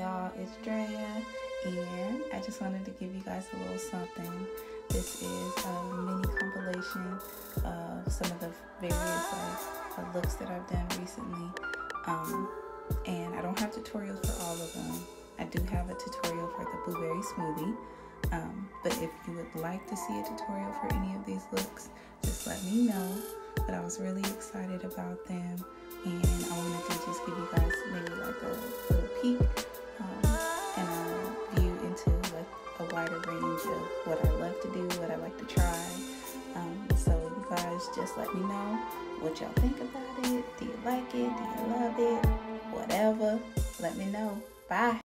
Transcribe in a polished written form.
y'all, it's Drea, and I just wanted to give you guys a little something. This is a mini compilation of some of the various looks that I've done recently, and I don't have tutorials for all of them. I do have a tutorial for the blueberry smoothie, but if you would like to see a tutorial for any of these looks, just let me know. But I was really excited about them, and I wanted to just give you guys maybe like a little peek and a view into like a wider range of what I love to do, what I like to try. So you guys just let me know what y'all think about it. Do you like it? Do you love it? Whatever. Let me know. Bye.